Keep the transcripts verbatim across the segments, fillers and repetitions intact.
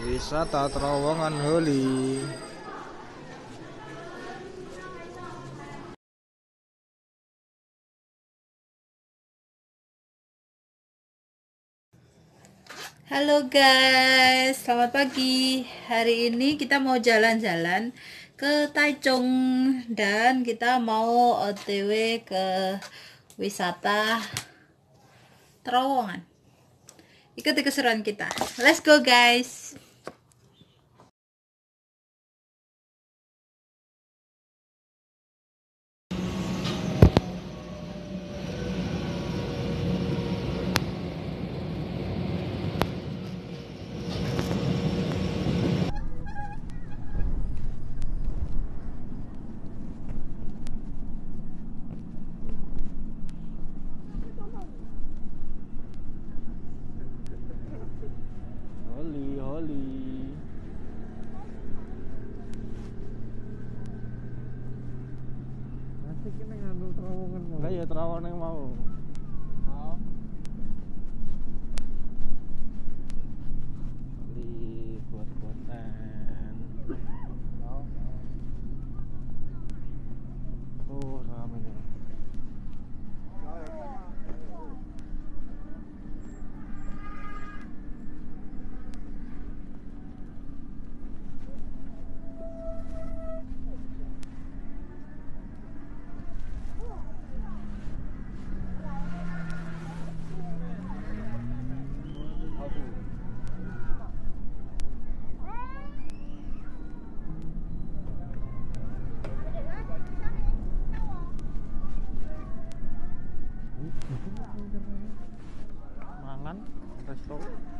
Wisata terowongan Holi. Halo guys, selamat pagi. Hari ini kita mau jalan-jalan ke Taichung dan kita mau O T W ke wisata terowongan. Ikuti keseruan kita. Let's go guys. Holi, Holi. Asik ini nganu terowongan mau. Enggak ya terowongan yang mau. Oh. Holi buat konten. Oh. Oh, rame nih. Mangan resto.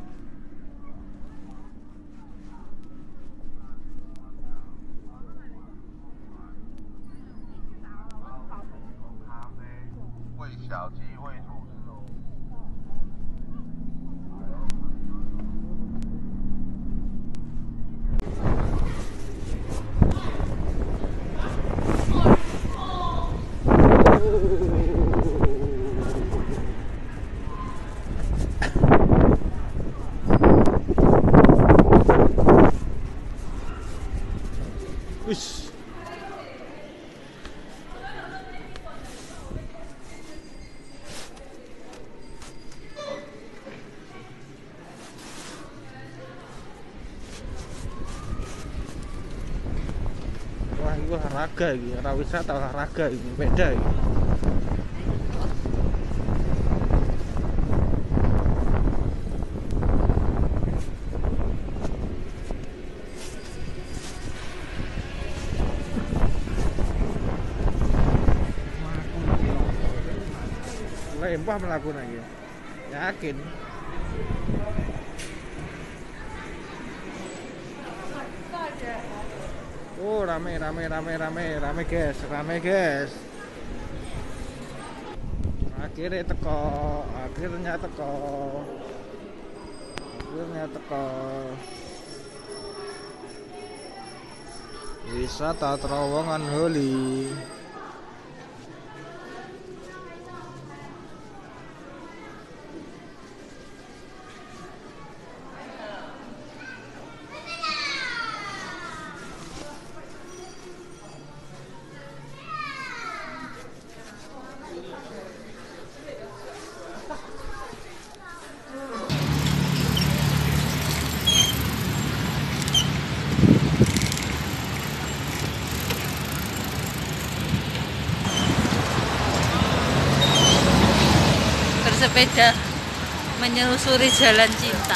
Wis. Wah, ini olahraga ini, ora wisata olahraga ini, beda ini. Lempah melakukan lagi. Yakin. Oh, rame rame rame rame rame guys, rame guys. Akhirnya teko, akhirnya teko. Akhirnya teko. Wisata terowongan Holi. Bersepeda menyusuri jalan cinta.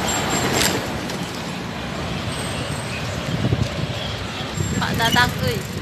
Pak Tatang kuy.